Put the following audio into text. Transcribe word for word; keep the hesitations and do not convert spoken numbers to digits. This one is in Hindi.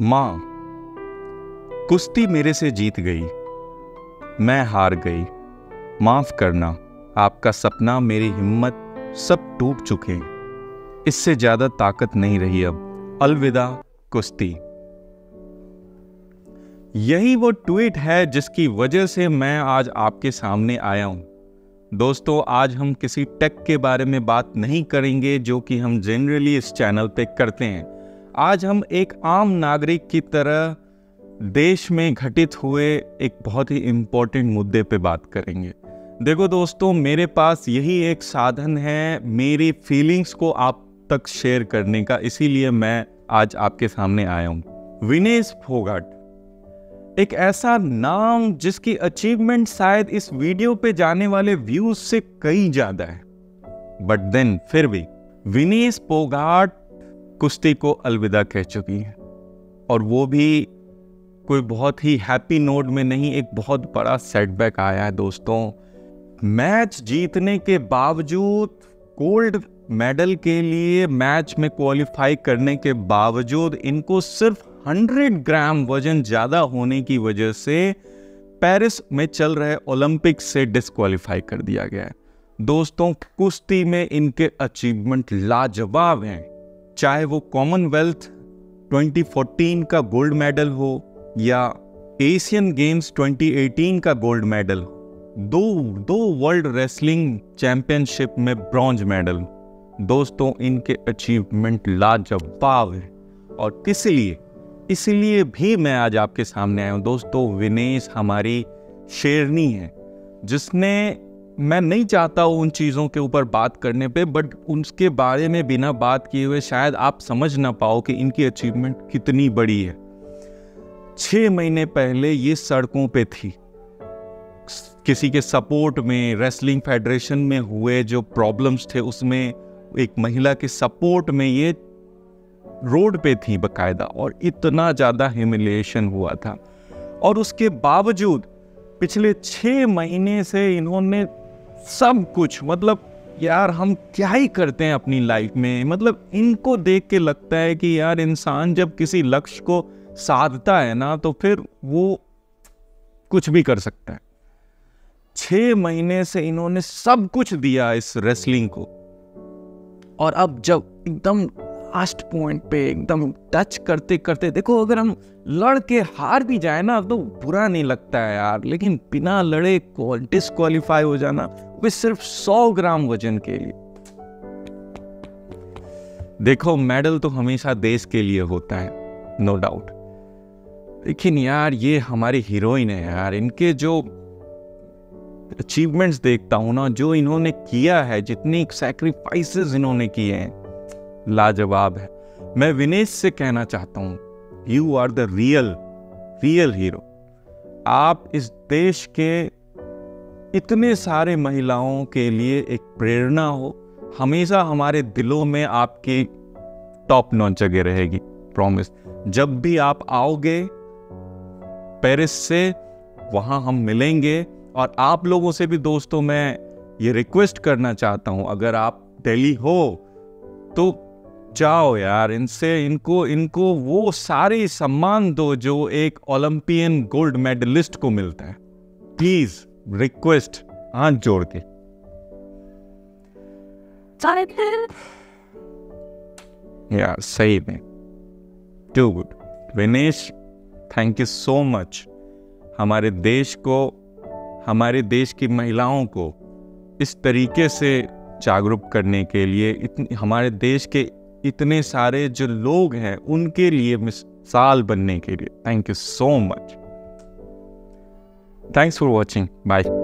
माँ, कुश्ती मेरे से जीत गई, मैं हार गई, माफ करना, आपका सपना, मेरी हिम्मत सब टूट चुके हैं, इससे ज्यादा ताकत नहीं रही अब, अलविदा कुश्ती। यही वो ट्वीट है जिसकी वजह से मैं आज आपके सामने आया हूं। दोस्तों, आज हम किसी टेक के बारे में बात नहीं करेंगे जो कि हम जनरली इस चैनल पे करते हैं। आज हम एक आम नागरिक की तरह देश में घटित हुए एक बहुत ही इम्पोर्टेंट मुद्दे पे बात करेंगे। देखो दोस्तों, मेरे पास यही एक साधन है मेरी फीलिंग्स को आप तक शेयर करने का, इसीलिए मैं आज आपके सामने आया हूँ। विनेश फोगाट, एक ऐसा नाम जिसकी अचीवमेंट शायद इस वीडियो पे जाने वाले व्यूज से कई ज्यादा है, बट देन फिर भी विनेश फोगाट कुश्ती को अलविदा कह चुकी है, और वो भी कोई बहुत ही हैप्पी नोट में नहीं, एक बहुत बड़ा सेटबैक आया है। दोस्तों, मैच जीतने के बावजूद, गोल्ड मेडल के लिए मैच में क्वालिफाई करने के बावजूद इनको सिर्फ सौ ग्राम वजन ज्यादा होने की वजह से पेरिस में चल रहे ओलंपिक से डिस्क्वालीफाई कर दिया गया है। दोस्तों, कुश्ती में इनके अचीवमेंट लाजवाब हैं, चाहे वो कॉमनवेल्थ दो हज़ार चौदह का गोल्ड मेडल हो या एशियन गेम्स दो हज़ार अठारह का गोल्ड मेडल हो, दो दो वर्ल्ड रेसलिंग चैंपियनशिप में ब्रॉन्ज मेडल। दोस्तों, इनके अचीवमेंट लाजवाब है, और इसलिए इसलिए भी मैं आज आपके सामने आया हूँ। दोस्तों, विनेश हमारी शेरनी है, जिसने, मैं नहीं चाहता हूँ उन चीज़ों के ऊपर बात करने पे, बट उसके बारे में बिना बात किए हुए शायद आप समझ ना पाओ कि इनकी अचीवमेंट कितनी बड़ी है। छः महीने पहले ये सड़कों पे थी, किसी के सपोर्ट में, रेसलिंग फेडरेशन में हुए जो प्रॉब्लम्स थे उसमें एक महिला के सपोर्ट में ये रोड पे थी बकायदा, और इतना ज़्यादा ह्यूमिलिएशन हुआ था। और उसके बावजूद पिछले छः महीने से इन्होंने सब कुछ, मतलब यार हम क्या ही करते हैं अपनी लाइफ में, मतलब इनको देख के लगता है कि यार इंसान जब किसी लक्ष्य को साधता है ना, तो फिर वो कुछ भी कर सकता है। छह महीने से इन्होंने सब कुछ दिया इस रेसलिंग को, और अब जब एकदम लास्ट पॉइंट पे एकदम टच करते करते, देखो अगर हम लड़ के हार भी जाए ना तो बुरा नहीं लगता है यार, लेकिन बिना लड़े डिस्क्वालीफाई हो जाना, वो सिर्फ सौ ग्राम वजन के लिए। देखो, मेडल तो हमेशा देश के लिए होता है, नो डाउट, लेकिन यार ये हमारी हीरोइन है यार। इनके जो अचीवमेंट्स देखता हूं ना, जो इन्होंने किया है, जितनी सैक्रिफाइसेस इन्होंने किए हैं, लाजवाब है। मैं विनेश से कहना चाहता हूं, you are the real real hero. आप इस देश के इतने सारे महिलाओं के लिए एक प्रेरणा हो, हमेशा हमारे दिलों में आपकी टॉप नॉच जगह रहेगी, प्रॉमिस। जब भी आप आओगे पेरिस से, वहां हम मिलेंगे। और आप लोगों से भी दोस्तों मैं ये रिक्वेस्ट करना चाहता हूं, अगर आप दिल्ली हो तो जाओ यार, इनसे इनको इनको वो सारे सम्मान दो जो एक ओलंपियन गोल्ड मेडलिस्ट को मिलता है। प्लीज, रिक्वेस्ट, हाथ जोड़ के। यार सही में too good. Vinesh, thank you so much. हमारे देश को, हमारे देश की महिलाओं को इस तरीके से जागरूक करने के लिए, इतने हमारे देश के इतने सारे जो लोग हैं उनके लिए मिसाल बनने के लिए, thank you so much. Thanks for watching, bye.